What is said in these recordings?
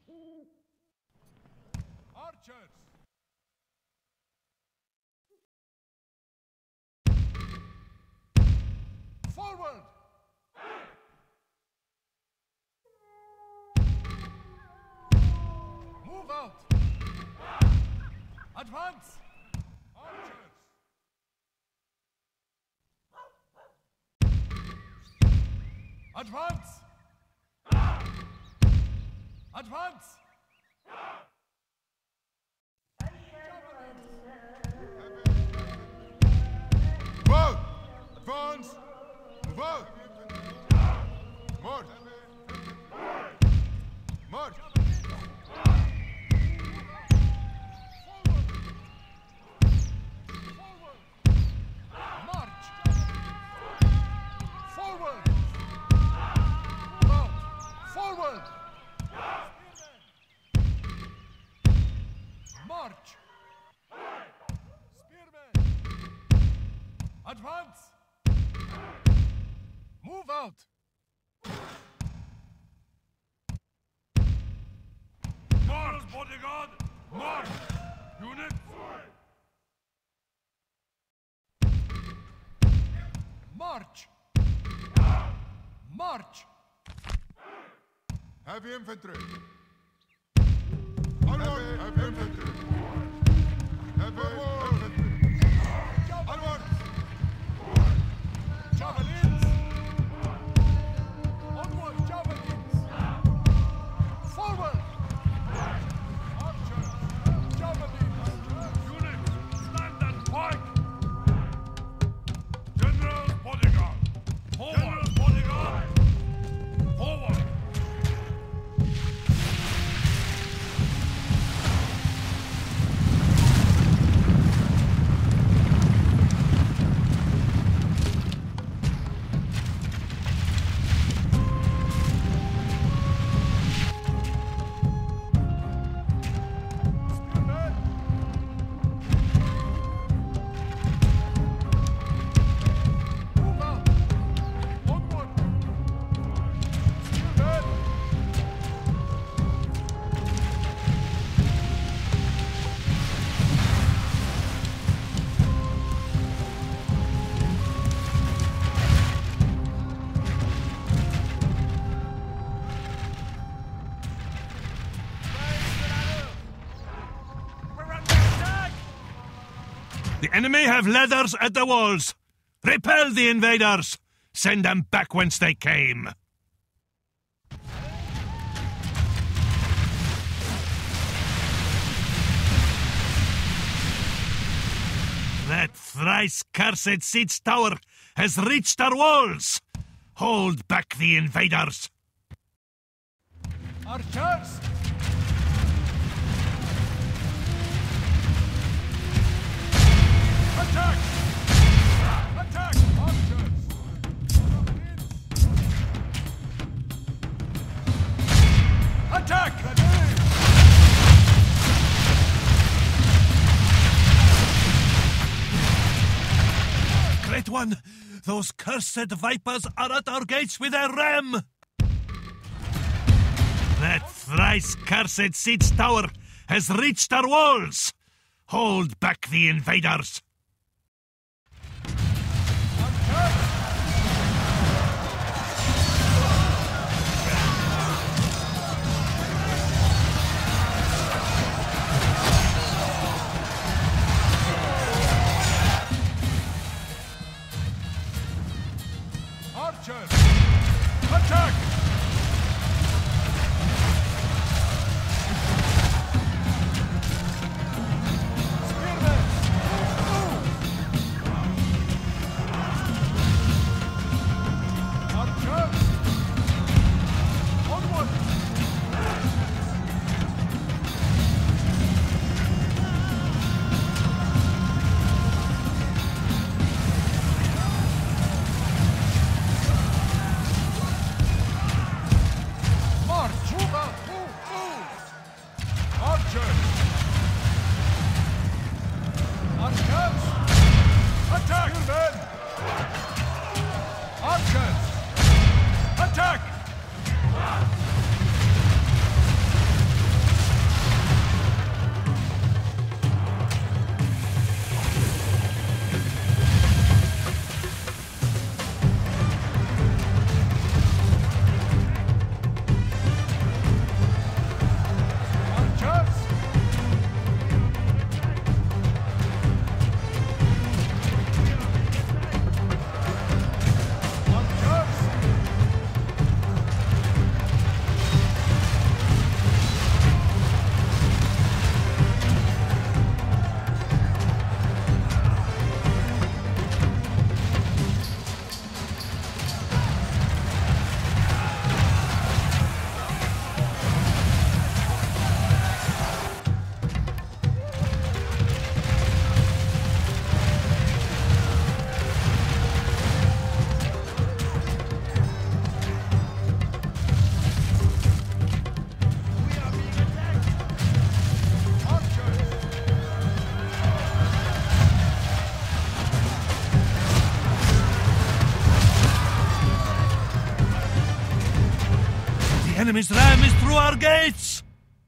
Archers! Forward! Move out! Advance! Archers! Advance! Advance! Move out! Advance! Move out! March! March! March! Forward! Move out! Forward! March! Spearmen! Advance! Move out! March, bodyguard! March! Unit! March! March! Heavy infantry! Onward! Heavy infantry! Heavy infantry! Onward! Javelins! Onward, javelins! Forward! Archers! Javelins! Unit! Stand and fight! General's bodyguard! Forward! General's bodyguard! Forward! Move out! Onward! Spearmen! We're under attack! The enemy have ladders at the walls! Repel the invaders! Send them back whence they came! That thrice-cursed siege tower has reached our walls! Hold back the invaders! Archers! Attack! Attack! Archers! Attack! Great one! Those cursed vipers are at our gates with their ram! That thrice-cursed siege tower has reached our walls! Hold back the invaders! Archers! Attack! Spearmen! Move! Archers! Onward! March! Move out! Move! Move! Archers! Archers! Attack! Spearmen! Archers! Attack! enemy's ram is through our gates!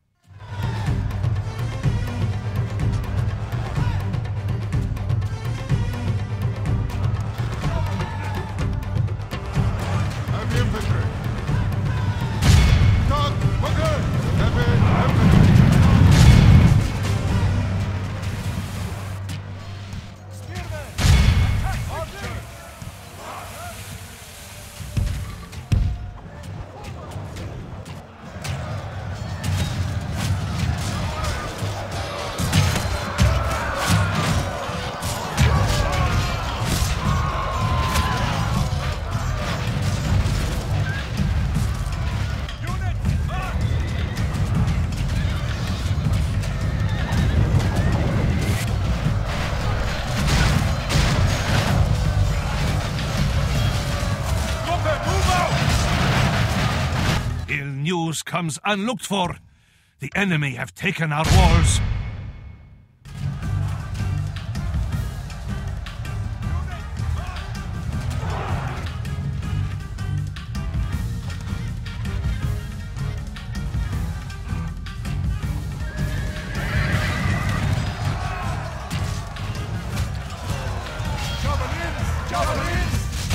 Heavy infantry. Talk, okay. Heavy infantry. Spearmen! Attack archer! Ill news comes unlooked for. The enemy have taken our walls. Javelins! Javelins!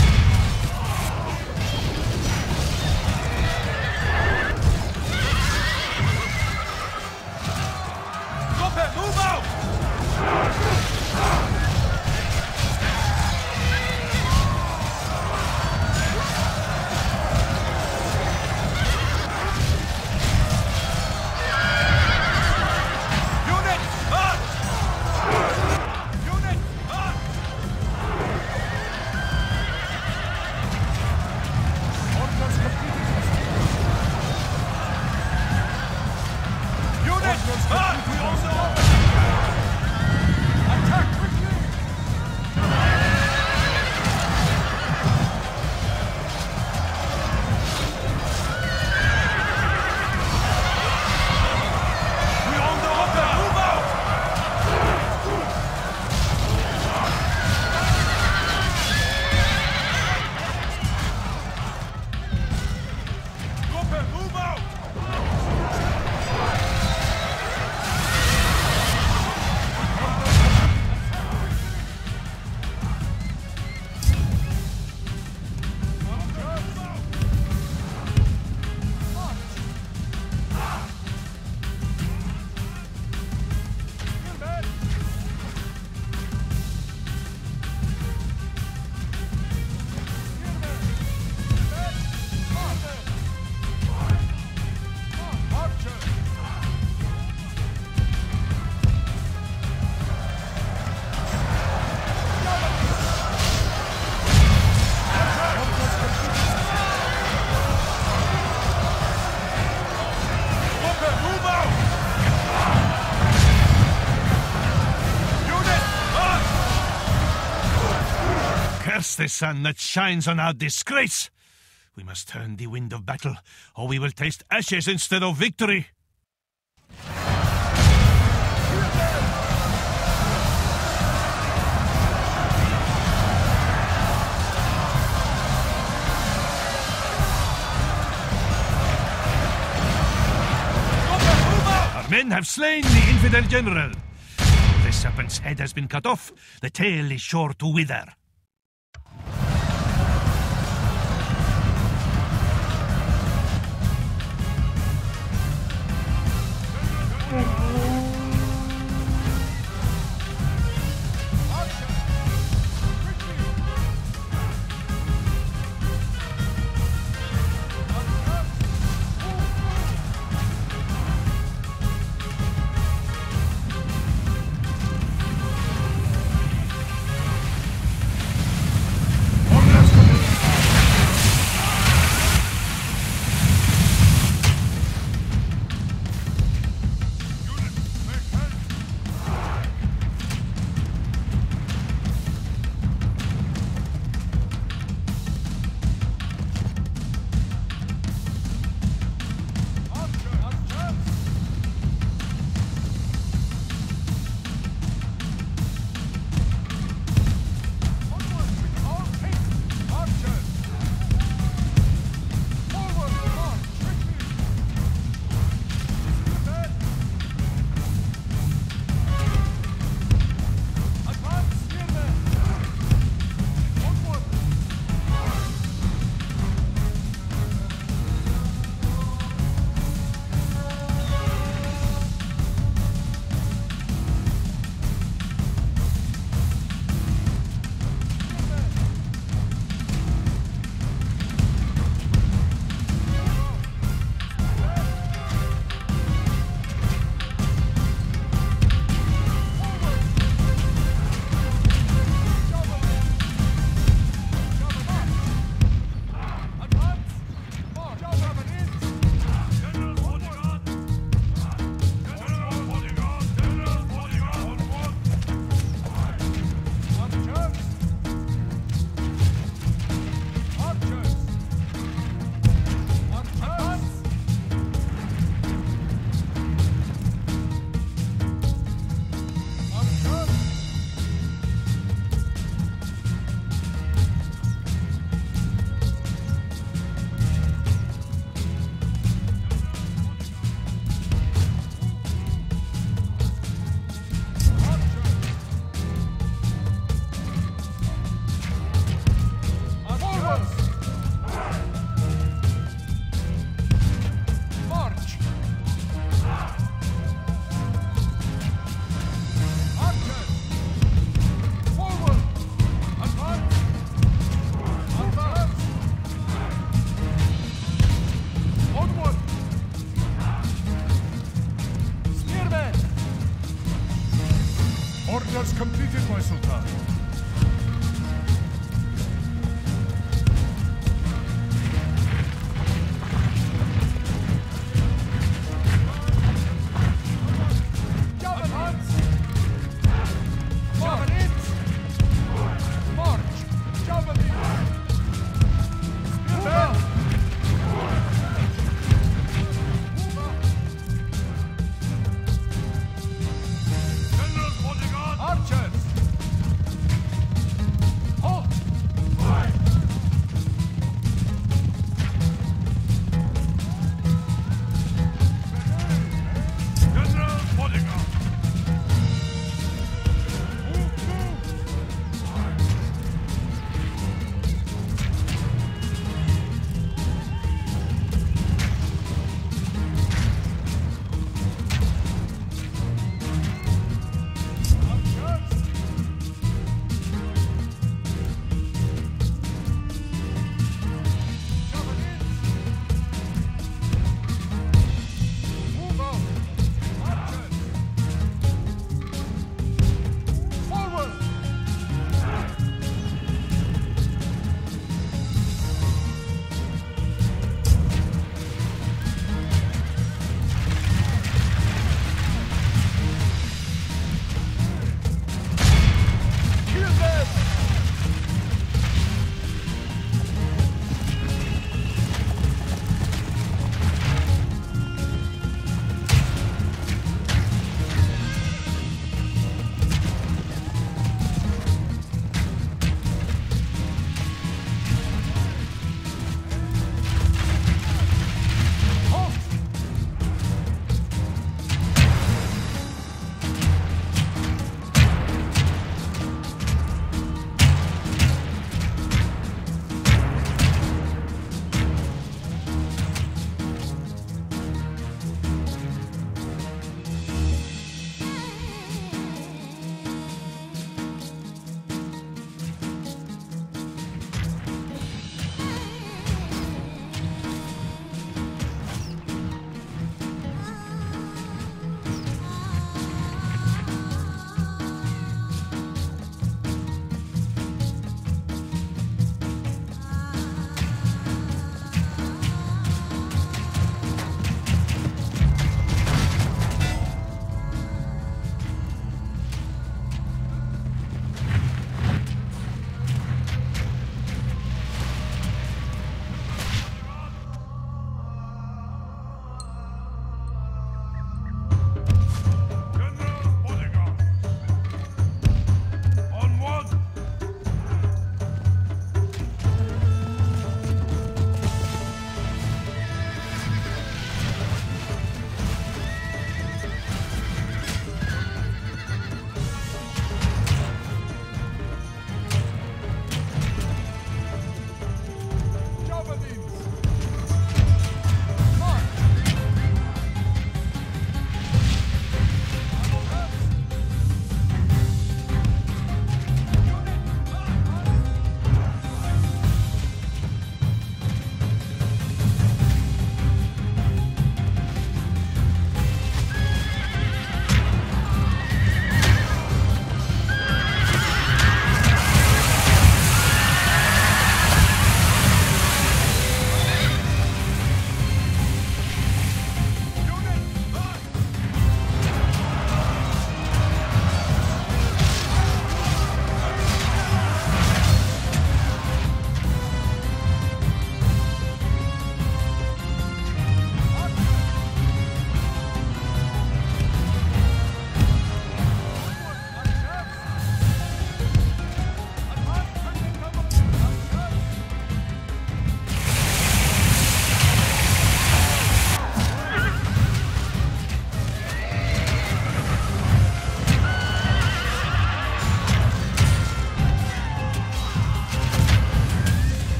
Move out! Unit, march! Unit, march! Orders completed. Unit, march! We also attack quickly! We on the order! Move out! Gruppe, move out! Curse the sun that shines on our disgrace! We must turn the wind of battle, or we will taste ashes instead of victory! Our men have slain the infidel general. The serpent's head has been cut off. The tail is sure to wither. Orders completed, my Sultan. Javelins! Javelins! March! Javelins! Spearmen! General's bodyguard! Archers!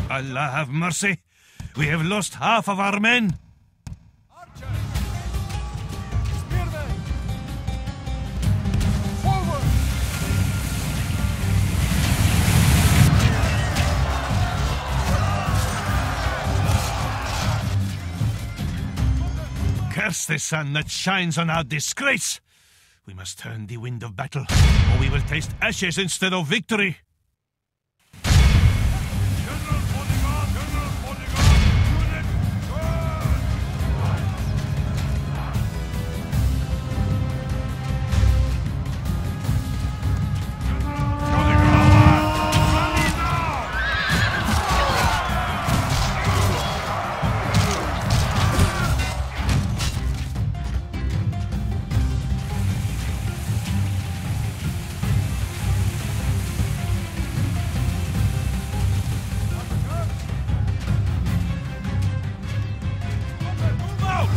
Allah have mercy. We have lost half of our men. Archers! Spearmen! Forward! Curse the sun that shines on our disgrace. We must turn the wind of battle, or we will taste ashes instead of victory. General bodyguard! General bodyguard! Unit! Move out!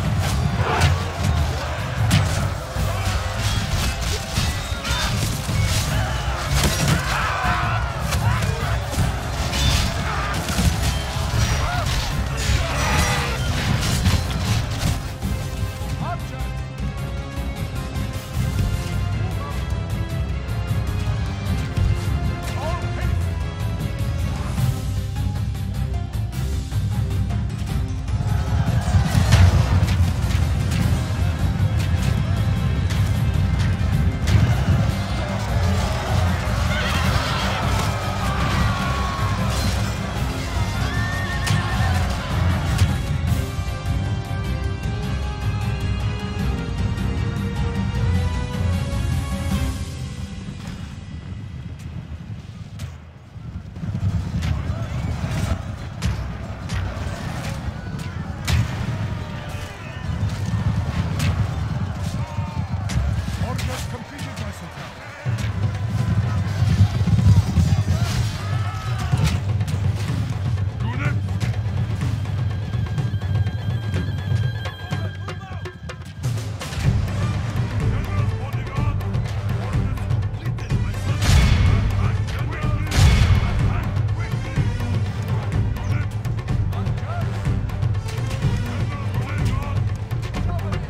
Archers! All haste! Orders completed, my sultan. Unit! General bodyguard! Orders completed, my son. Attack quickly! Attack quickly! Unit! Archers! General bodyguard! Cavalry!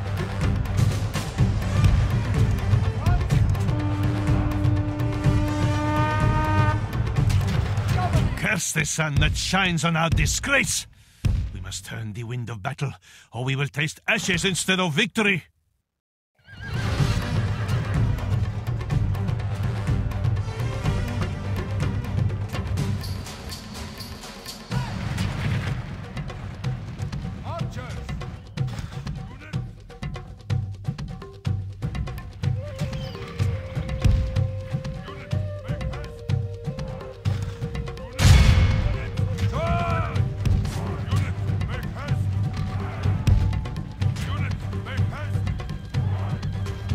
Cavalry! Curse the sun that shines on our disgrace. We must turn the wind of battle, or we will taste ashes instead of victory. Archers! Unit! Unit! Make haste! Unit! Charge! Unit! Make haste! Unit! Make haste!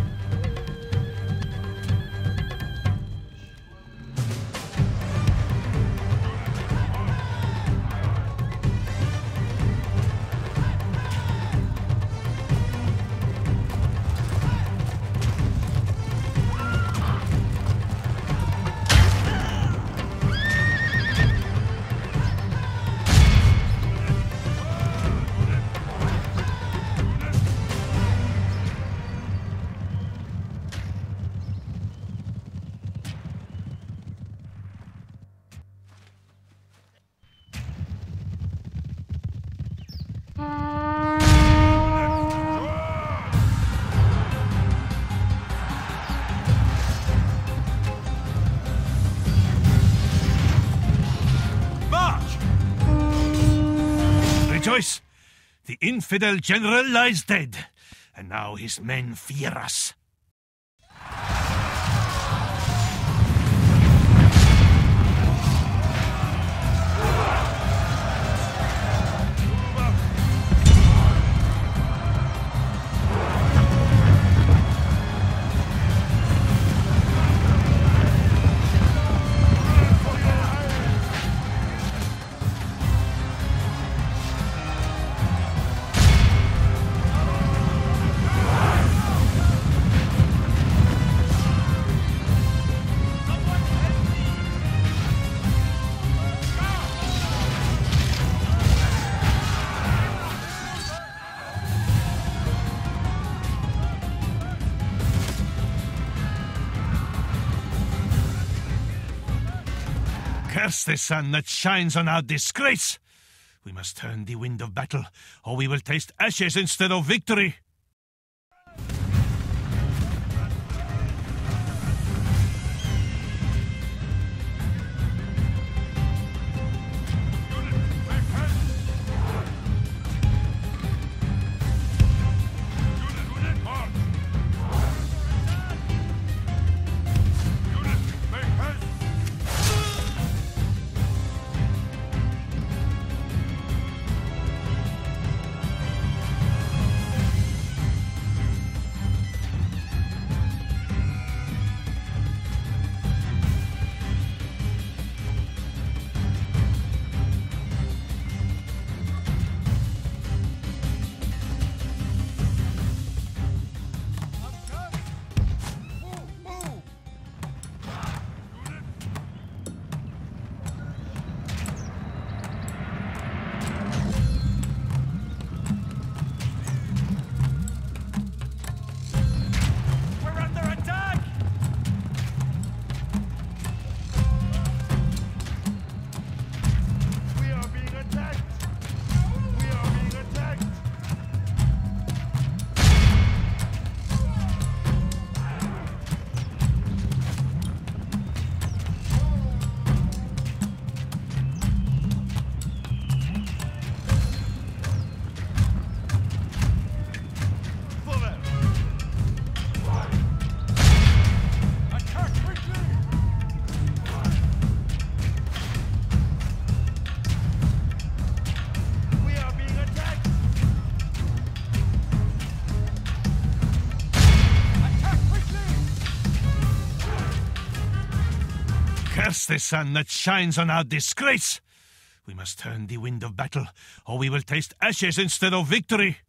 March! Rejoice! The infidel general lies dead, and now his men fear us. Curse the sun that shines on our disgrace! We must turn the wind of battle, or we will taste ashes instead of victory! Curse the sun that shines on our disgrace! We must turn the wind of battle, or we will taste ashes instead of victory!